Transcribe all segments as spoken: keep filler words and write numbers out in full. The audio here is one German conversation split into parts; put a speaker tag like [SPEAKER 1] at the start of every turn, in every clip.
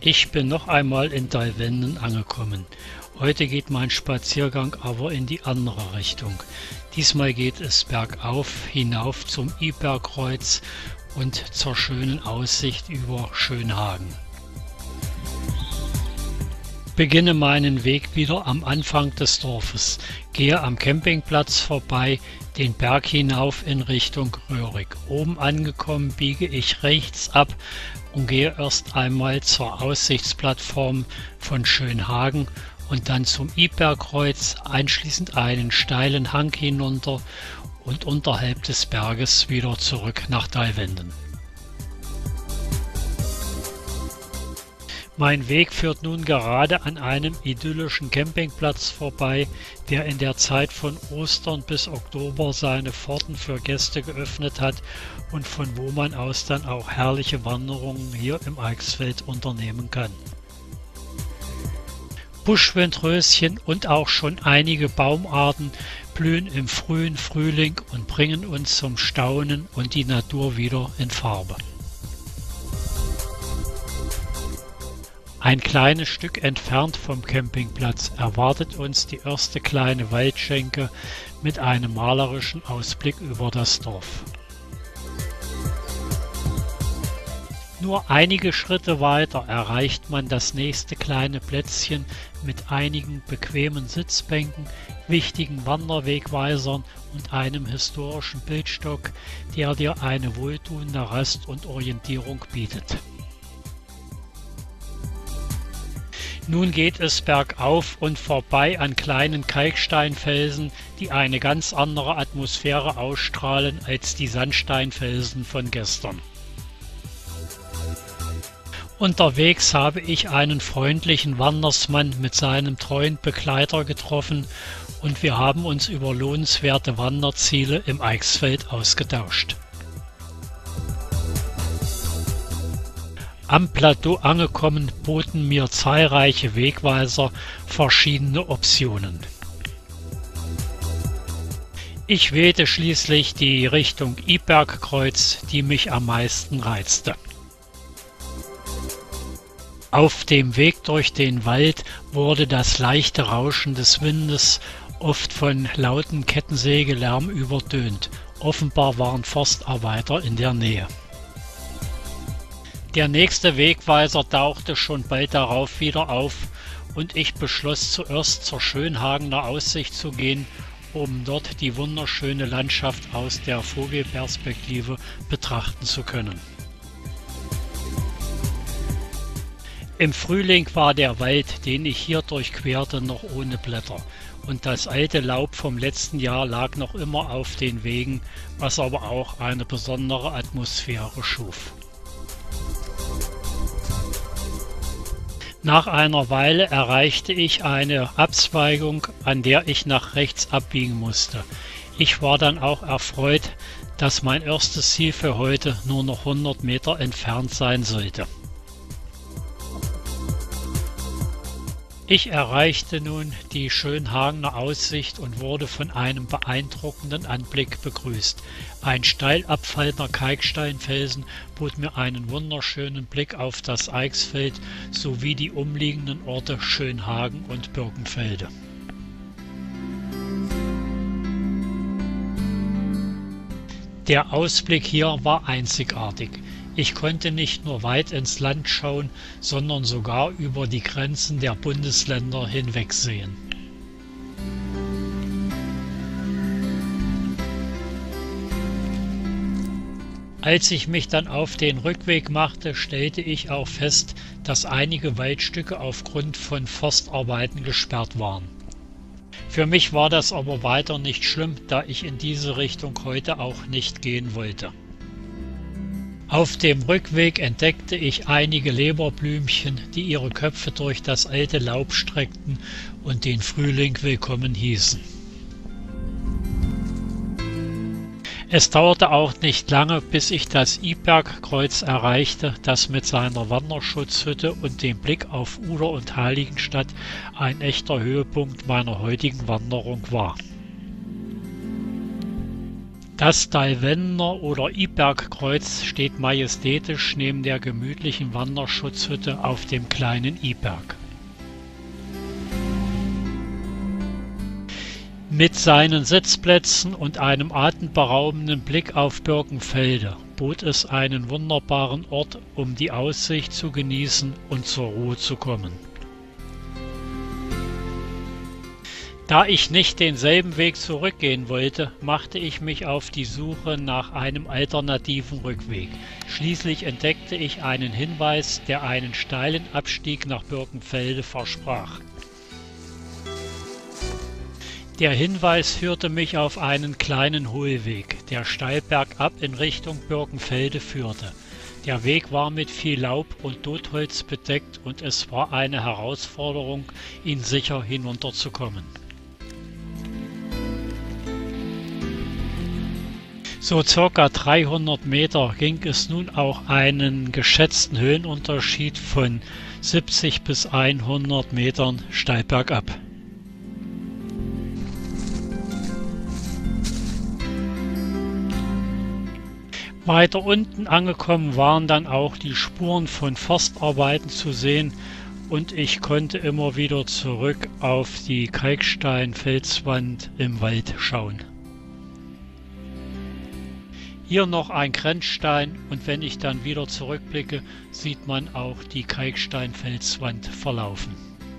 [SPEAKER 1] Ich bin noch einmal in Dalwenden angekommen. Heute geht mein Spaziergang aber in die andere Richtung. Diesmal geht es bergauf hinauf zum Iberkreuz und zur schönen Aussicht über Schönhagen. Beginne meinen Weg wieder am Anfang des Dorfes, gehe am Campingplatz vorbei, den Berg hinauf in Richtung Röhrig. Oben angekommen biege ich rechts ab und gehe erst einmal zur Aussichtsplattform von Schönhagen und dann zum Iberkreuz, anschließend einen steilen Hang hinunter und unterhalb des Berges wieder zurück nach Dalwenden. Mein Weg führt nun gerade an einem idyllischen Campingplatz vorbei, der in der Zeit von Ostern bis Oktober seine Pforten für Gäste geöffnet hat und von wo man aus dann auch herrliche Wanderungen hier im Eichsfeld unternehmen kann. Buschwindröschen und auch schon einige Baumarten blühen im frühen Frühling und bringen uns zum Staunen und die Natur wieder in Farbe. Ein kleines Stück entfernt vom Campingplatz erwartet uns die erste kleine Waldschenke mit einem malerischen Ausblick über das Dorf. Nur einige Schritte weiter erreicht man das nächste kleine Plätzchen mit einigen bequemen Sitzbänken, wichtigen Wanderwegweisern und einem historischen Bildstock, der dir eine wohltuende Rast und Orientierung bietet. Nun geht es bergauf und vorbei an kleinen Kalksteinfelsen, die eine ganz andere Atmosphäre ausstrahlen als die Sandsteinfelsen von gestern. Unterwegs habe ich einen freundlichen Wandersmann mit seinem treuen Begleiter getroffen und wir haben uns über lohnenswerte Wanderziele im Eichsfeld ausgetauscht. Am Plateau angekommen boten mir zahlreiche Wegweiser verschiedene Optionen. Ich wählte schließlich die Richtung Iberkreuz, die mich am meisten reizte. Auf dem Weg durch den Wald wurde das leichte Rauschen des Windes oft von lauten Kettensägelärm übertönt. Offenbar waren Forstarbeiter in der Nähe. Der nächste Wegweiser tauchte schon bald darauf wieder auf und ich beschloss zuerst zur Schönhagener Aussicht zu gehen, um dort die wunderschöne Landschaft aus der Vogelperspektive betrachten zu können. Im Frühling war der Wald, den ich hier durchquerte, noch ohne Blätter und das alte Laub vom letzten Jahr lag noch immer auf den Wegen, was aber auch eine besondere Atmosphäre schuf. Nach einer Weile erreichte ich eine Abzweigung, an der ich nach rechts abbiegen musste. Ich war dann auch erfreut, dass mein erstes Ziel für heute nur noch hundert Meter entfernt sein sollte. Ich erreichte nun die Schönhagener Aussicht und wurde von einem beeindruckenden Anblick begrüßt. Ein steil abfallender Kalksteinfelsen bot mir einen wunderschönen Blick auf das Eichsfeld sowie die umliegenden Orte Schönhagen und Birkenfelde. Der Ausblick hier war einzigartig. Ich konnte nicht nur weit ins Land schauen, sondern sogar über die Grenzen der Bundesländer hinwegsehen. Als ich mich dann auf den Rückweg machte, stellte ich auch fest, dass einige Waldstücke aufgrund von Forstarbeiten gesperrt waren. Für mich war das aber weiter nicht schlimm, da ich in diese Richtung heute auch nicht gehen wollte. Auf dem Rückweg entdeckte ich einige Leberblümchen, die ihre Köpfe durch das alte Laub streckten und den Frühling willkommen hießen. Es dauerte auch nicht lange, bis ich das Iberkreuz erreichte, das mit seiner Wanderschutzhütte und dem Blick auf Uder und Heiligenstadt ein echter Höhepunkt meiner heutigen Wanderung war. Das Dalwendener oder Ibergkreuz steht majestätisch neben der gemütlichen Wanderschutzhütte auf dem kleinen Iberg. Mit seinen Sitzplätzen und einem atemberaubenden Blick auf Birkenfelde bot es einen wunderbaren Ort, um die Aussicht zu genießen und zur Ruhe zu kommen. Da ich nicht denselben Weg zurückgehen wollte, machte ich mich auf die Suche nach einem alternativen Rückweg. Schließlich entdeckte ich einen Hinweis, der einen steilen Abstieg nach Birkenfelde versprach. Der Hinweis führte mich auf einen kleinen Hohlweg, der steil bergab in Richtung Birkenfelde führte. Der Weg war mit viel Laub und Totholz bedeckt und es war eine Herausforderung, ihn sicher hinunterzukommen. So circa dreihundert Meter ging es nun auch einen geschätzten Höhenunterschied von siebzig bis hundert Metern steil bergab. Weiter unten angekommen waren dann auch die Spuren von Forstarbeiten zu sehen und ich konnte immer wieder zurück auf die Kalksteinfelswand im Wald schauen. Hier noch ein Grenzstein und wenn ich dann wieder zurückblicke, sieht man auch die Kalksteinfelswand verlaufen.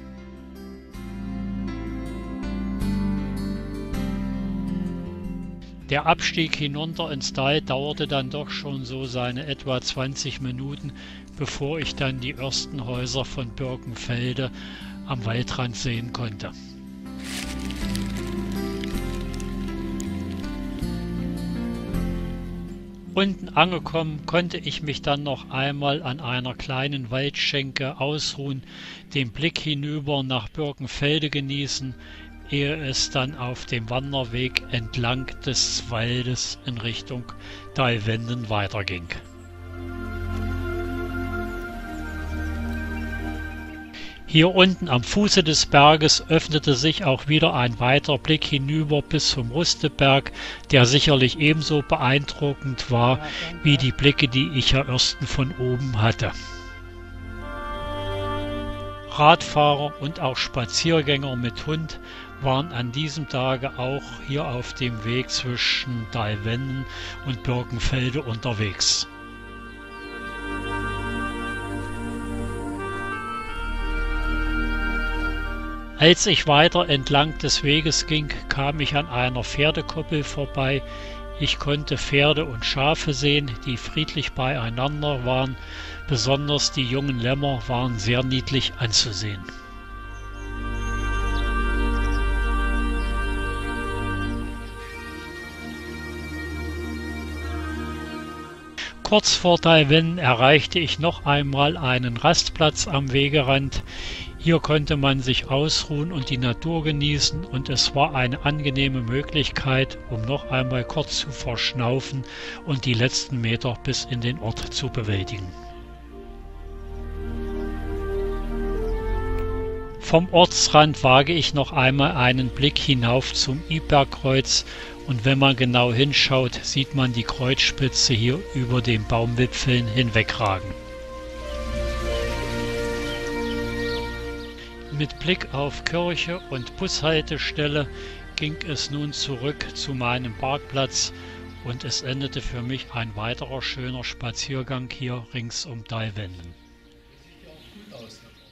[SPEAKER 1] Der Abstieg hinunter ins Tal dauerte dann doch schon so seine etwa zwanzig Minuten, bevor ich dann die ersten Häuser von Birkenfelde am Waldrand sehen konnte. Unten angekommen konnte ich mich dann noch einmal an einer kleinen Waldschenke ausruhen, den Blick hinüber nach Birkenfelde genießen, ehe es dann auf dem Wanderweg entlang des Waldes in Richtung Dalwenden weiterging. Hier unten am Fuße des Berges öffnete sich auch wieder ein weiter Blick hinüber bis zum Rusteberg, der sicherlich ebenso beeindruckend war wie die Blicke, die ich ja erst von oben hatte. Radfahrer und auch Spaziergänger mit Hund waren an diesem Tage auch hier auf dem Weg zwischen Dalwenden und Birkenfelde unterwegs. Als ich weiter entlang des Weges ging, kam ich an einer Pferdekoppel vorbei. Ich konnte Pferde und Schafe sehen, die friedlich beieinander waren. Besonders die jungen Lämmer waren sehr niedlich anzusehen. Kurz vor Dalwenden erreichte ich noch einmal einen Rastplatz am Wegerand. Hier konnte man sich ausruhen und die Natur genießen und es war eine angenehme Möglichkeit, um noch einmal kurz zu verschnaufen und die letzten Meter bis in den Ort zu bewältigen. Vom Ortsrand wage ich noch einmal einen Blick hinauf zum Ibergkreuz und wenn man genau hinschaut, sieht man die Kreuzspitze hier über den Baumwipfeln hinwegragen. Mit Blick auf Kirche und Bushaltestelle ging es nun zurück zu meinem Parkplatz und es endete für mich ein weiterer schöner Spaziergang hier rings um Dalwenden.